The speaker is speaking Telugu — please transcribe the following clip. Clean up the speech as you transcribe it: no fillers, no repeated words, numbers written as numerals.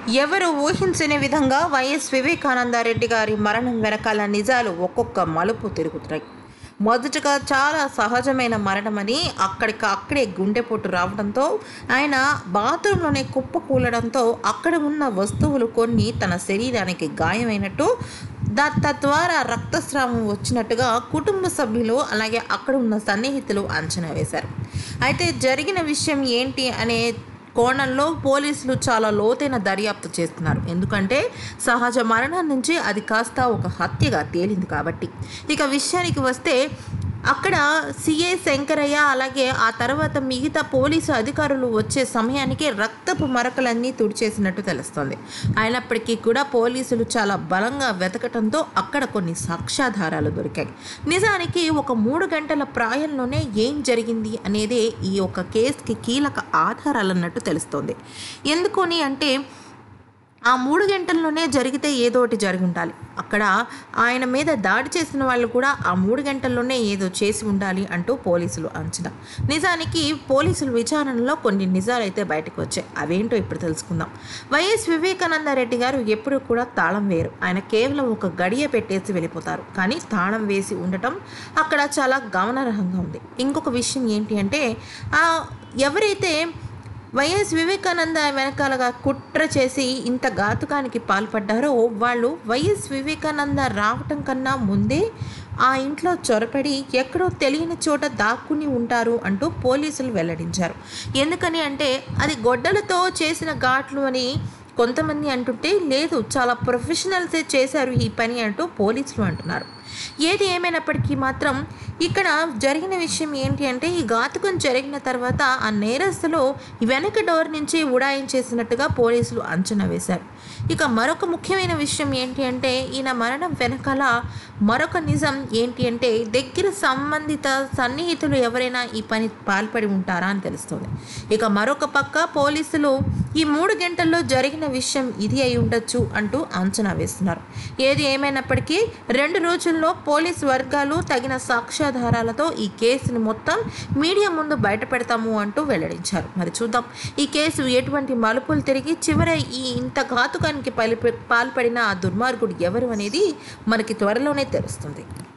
ఎవరు ఊహించని విధంగా వైఎస్ వివేకానందరెడ్డి గారి మరణం వెనకాల నిజాలు ఒక్కొక్క మలుపు తిరుగుతాయి. మొదటగా చాలా సహజమైన మరణమని అక్కడే గుండెపోటు రావడంతో ఆయన బాత్రూంలోనే కుప్పకూలడంతో అక్కడ ఉన్న వస్తువులు కొన్ని తన శరీరానికి గాయమైనట్టు తద్వారా రక్తస్రావం వచ్చినట్టుగా కుటుంబ సభ్యులు అలాగే అక్కడ ఉన్న సన్నిహితులు అంచనా వేశారు. అయితే జరిగిన విషయం ఏంటి అనే కోణంలో పోలీసులు చాలా లోతైన దర్యాప్తు చేస్తున్నారు. ఎందుకంటే సహజ మరణం నుంచి అది కాస్త ఒక హత్యగా తేలింది కాబట్టి. ఇక విషయానికి వస్తే అక్కడ సిఐ శంకరయ్య అలాగే ఆ తర్వాత మిగతా పోలీసు అధికారులు వచ్చే సమయానికి రక్తపు మరకలన్నీ తుడిచేసినట్టు తెలుస్తోంది. అయినప్పటికీ కూడా పోలీసులు చాలా బలంగా వెతకటంతో అక్కడ కొన్ని సాక్ష్యాధారాలు దొరికాయి. నిజానికి ఒక 3 గంటల ప్రాయంలోనే ఏం జరిగింది అనేదే ఈ యొక్క కేసుకి కీలక ఆధారాలన్నట్టు తెలుస్తోంది. ఎందుకని అంటే ఆ 3 గంటల్లోనే జరిగితే ఏదో ఒకటి జరిగి ఉండాలి. అక్కడ ఆయన మీద దాడి చేసిన వాళ్ళు కూడా ఆ 3 గంటల్లోనే ఏదో చేసి ఉండాలి అంటూ పోలీసులు అంచనా. నిజానికి పోలీసుల విచారణలో కొన్ని నిజాలైతే బయటకు వచ్చాయి. అవేంటో ఇప్పుడు తెలుసుకుందాం. వైఎస్ వివేకానందరెడ్డి గారు ఎప్పుడు కూడా తాళం వేయరు. ఆయన కేవలం ఒక గడియ పెట్టేసి వెళ్ళిపోతారు. కానీ తాళం వేసి ఉండటం అక్కడ చాలా గమనార్హంగా ఉంది. ఇంకొక విషయం ఏంటి అంటే ఎవరైతే వైఎస్ వివేకానంద వెనకాలగా కుట్ర చేసి ఇంత ఘాతుకానికి పాల్పడ్డారో వాళ్ళు వైఎస్ వివేకానంద రావటం కన్నా ముందే ఆ ఇంట్లో చొరపడి ఎక్కడో తెలియని చోట దాక్కుని ఉంటారు అంటూ పోలీసులు వెల్లడించారు. ఎందుకని అంటే అది గొడ్డలతో చేసిన ఘాట్లు అని కొంతమంది అంటుంటే, లేదు చాలా ప్రొఫెషనల్సే చేశారు ఈ పని అంటూ పోలీసులు అంటున్నారు. ఏది ఏమైనప్పటికీ మాత్రం ఇక్కడ జరిగిన విషయం ఏంటి అంటే ఈ ఘాతుకం జరిగిన తర్వాత ఆ నేరస్తులు వెనక డోర్ నుంచి ఉడాయించేసినట్టుగా పోలీసులు అంచనా వేశారు. ఇక మరొక ముఖ్యమైన విషయం ఏంటి అంటే ఈయన మరణం వెనకాల మరొక నిజం ఏంటి అంటే దగ్గర సంబంధిత సన్నిహితులు ఎవరైనా ఈ పని పాల్పడి ఉంటారా అని తెలుస్తుంది. ఇక మరొక పక్క పోలీసులు ఈ 3 గంటల్లో జరిగిన విషయం ఇది అయి ఉండొచ్చు అంటూ అంచనా వేస్తున్నారు. ఏది ఏమైనప్పటికీ 2 రోజుల్లో పోలీసు వర్గాలు తగిన సాక్ష్యాధారాలతో ఈ కేసును మొత్తం మీడియా ముందు బయటపెడతాము అంటూ వెల్లడించారు. మరి చూద్దాం ఈ కేసు ఎటువంటి మలుపులు తిరిగి చివర ఈ ఇంత ఘాతుకానికి పాల్పడిన ఆ దుర్మార్గుడు ఎవరు అనేది మనకి త్వరలోనే తెలుస్తుంది.